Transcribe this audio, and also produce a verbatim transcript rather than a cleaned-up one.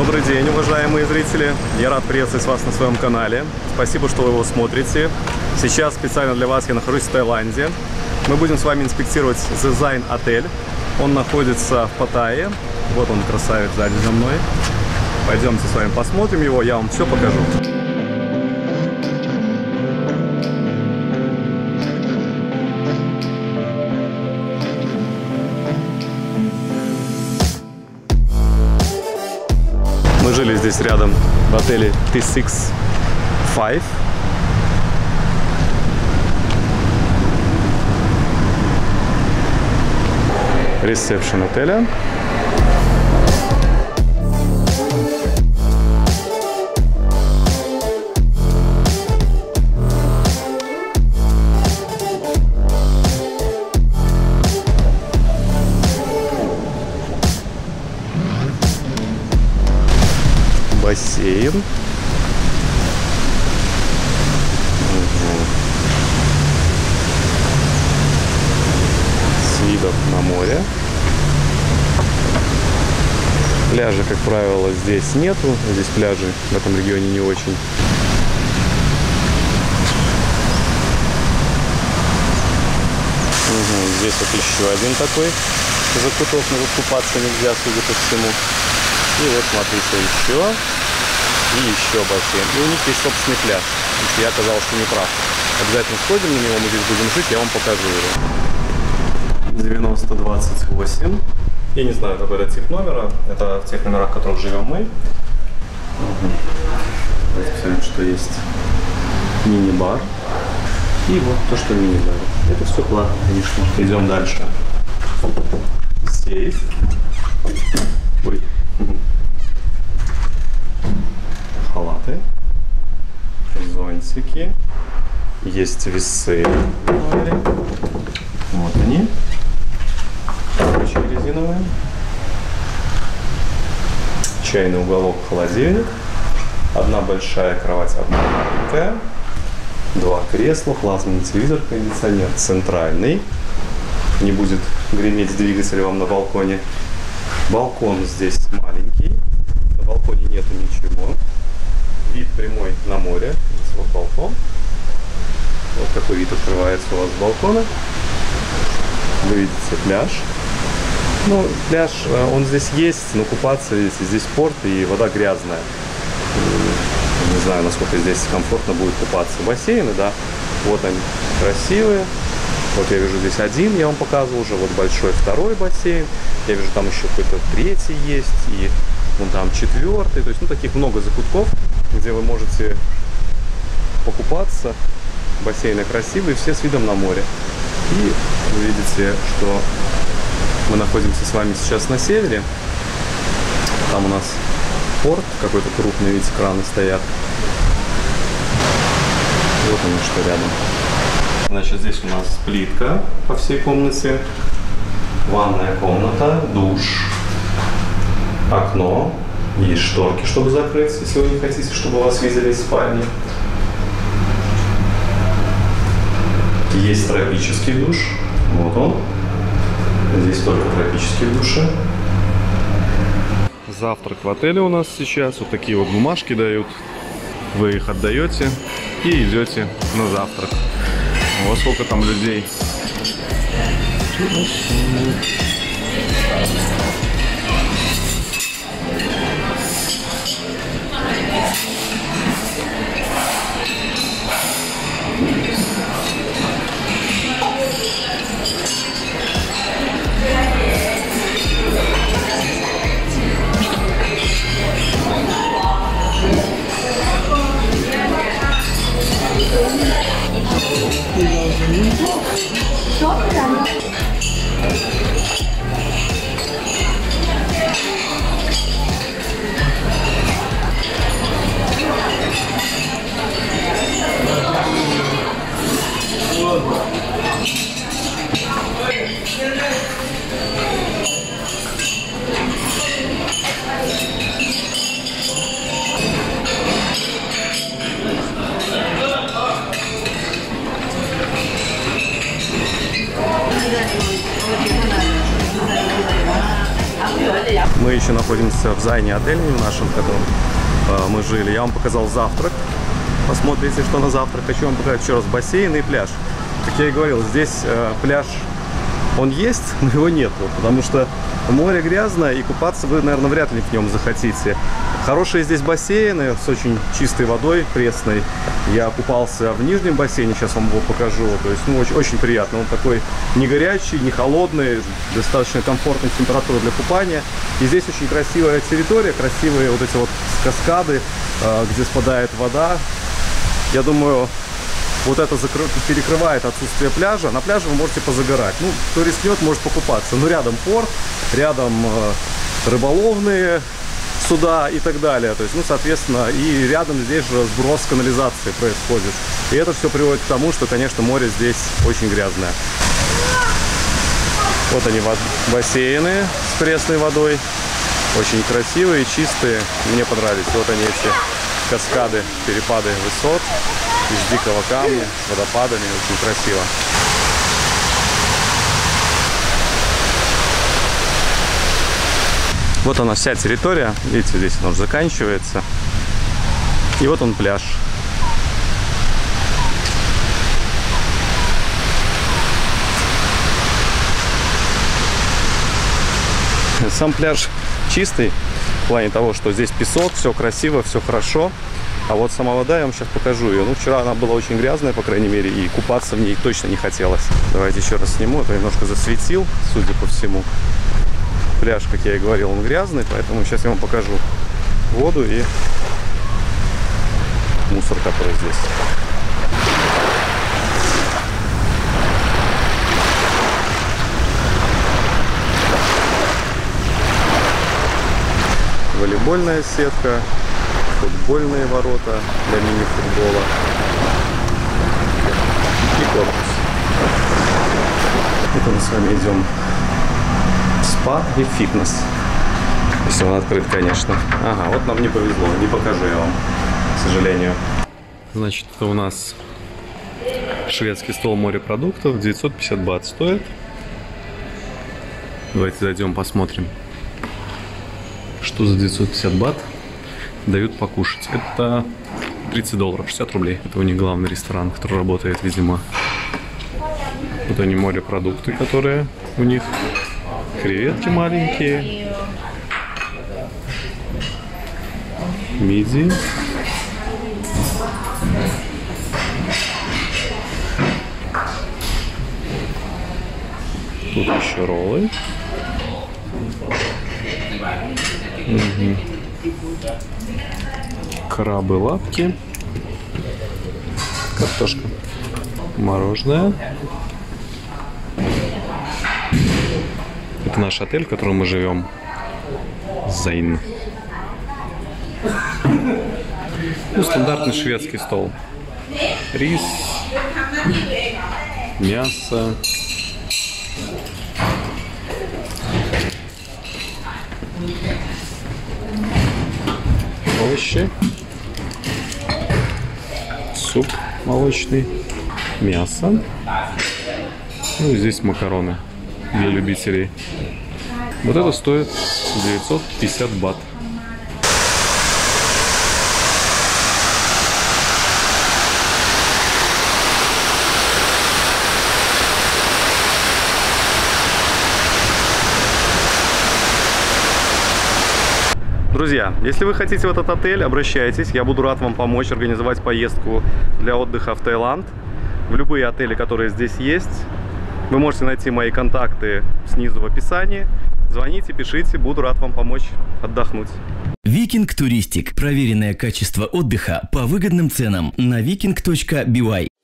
Добрый день, уважаемые зрители! Я рад приветствовать вас на своем канале. Спасибо, что вы его смотрите. Сейчас специально для вас я нахожусь в Таиланде. Мы будем с вами инспектировать Зезайн отель. Он находится в Паттайе. Вот он, красавец, сзади за мной. Пойдемте с вами посмотрим его, я вам все покажу. Мы жили здесь рядом в отеле Ти Сикс Файв. Ресепшн отеля. Бассейн. Угу. С видом на море. Пляжа, как правило, здесь нету. Здесь пляжи в этом регионе не очень. Угу. Здесь вот еще один такой закуток, но тут купаться нельзя, судя по всему. И вот смотрите, еще и еще бассейн. И у них есть собственный пляж. Если я оказался неправ. Обязательно сходим на него, мы здесь будем жить, я вам покажу его. девяносто двадцать восемь. Я не знаю, какой это тип номера. Это в тех номерах, в которых живем мы. Угу. Давайте посмотрим, что есть мини-бар. И вот то, что мини-бар. Это все платно, конечно. Идем дальше. Сейф. Ой. Халаты, зонтики, есть весы. Вот они, ручки резиновые, чайный уголок, холодильник, одна большая кровать, одна маленькая, два кресла, плазменный телевизор, кондиционер центральный, не будет греметь двигатель вам на балконе. Балкон здесь маленький, на балконе нету ничего. Вид прямой на море. Вот балкон. Вот такой вид открывается у вас с балкона. Вы видите пляж. Ну, пляж, он здесь есть, но купаться здесь, здесь порт и вода грязная. Не знаю, насколько здесь комфортно будет купаться. Бассейны, да, вот они красивые. Вот я вижу здесь один, я вам показывал уже, вот большой второй бассейн. Я вижу, там еще какой-то третий есть, и вон там четвертый. То есть, ну, таких много закутков, где вы можете покупаться. Бассейны красивые, все с видом на море. И вы видите, что мы находимся с вами сейчас на севере. Там у нас порт какой-то крупный, видите, краны стоят. Вот они, что рядом. Значит, здесь у нас плитка по всей комнате, ванная комната, душ, окно, есть шторки, чтобы закрыть, если вы не хотите, чтобы вас видели из спальни. Есть тропический душ, вот он, здесь только тропические души. Завтрак в отеле у нас сейчас, вот такие вот бумажки дают, вы их отдаете и идете на завтрак. Вот сколько там людей. Мы еще находимся в Зайне отеле, в нашем, в котором э, мы жили. Я вам показал завтрак. Посмотрите, что на завтрак. Хочу вам показать еще раз бассейн и пляж. Как я и говорил, здесь э, пляж, он есть, но его нет. Потому что море грязное, и купаться вы, наверное, вряд ли в нем захотите. Хорошие здесь бассейны с очень чистой водой, пресной. Я купался в нижнем бассейне, сейчас вам его покажу. То есть, ну, очень, очень приятно. Он такой не горячий, не холодный, достаточно комфортной температуры для купания. И здесь очень красивая территория, красивые вот эти вот каскады, где спадает вода. Я думаю, вот это закры... перекрывает отсутствие пляжа. На пляже вы можете позагорать. Ну, кто рискнет, может покупаться. Но рядом порт, рядом э, рыболовные суда и так далее. То есть, ну, соответственно, и рядом здесь же сброс канализации происходит. И это все приводит к тому, что, конечно, море здесь очень грязное. Вот они, бассейны с пресной водой. Очень красивые, чистые. Мне понравились. Вот они, эти каскады, перепады высот из дикого камня, с водопадами. Очень красиво. Вот она вся территория. Видите, здесь она уже заканчивается. И вот он пляж. Сам пляж чистый, в плане того, что здесь песок, все красиво, все хорошо. А вот сама вода, я вам сейчас покажу ее. Ну, вчера она была очень грязная, по крайней мере, и купаться в ней точно не хотелось. Давайте еще раз сниму. Это немножко засветил, судя по всему. Пляж, как я и говорил, он грязный, поэтому сейчас я вам покажу воду и мусор, который здесь. Волейбольная сетка, футбольные ворота для мини-футбола и корпус. Это мы с вами идем в спа и фитнес. Если он открыт, конечно. Ага, вот нам не повезло, не покажу я вам, к сожалению. Значит, это у нас шведский стол морепродуктов, девятьсот пятьдесят бат стоит. Давайте зайдем, посмотрим, что за девятьсот пятьдесят бат дают покушать. Это тридцать долларов, шестьдесят рублей. Это у них главный ресторан, который работает, видимо. Вот они, морепродукты, которые у них. Креветки маленькие. Мидии. Тут еще роллы. Угу. Крабы, лапки. Картошка. Мороженое. Это наш отель, в котором мы живем. Зайн. Ну, стандартный шведский стол. Рис. Мясо. Овощи. Суп молочный. Мясо. Ну и здесь макароны для любителей. Вот это стоит девятьсот пятьдесят бат. Друзья, если вы хотите в этот отель, обращайтесь. Я буду рад вам помочь организовать поездку для отдыха в Таиланд. В любые отели, которые здесь есть. Вы можете найти мои контакты снизу в описании. Звоните, пишите, буду рад вам помочь отдохнуть. Викинг Туристик. Проверенное качество отдыха по выгодным ценам на викинг точка би вай.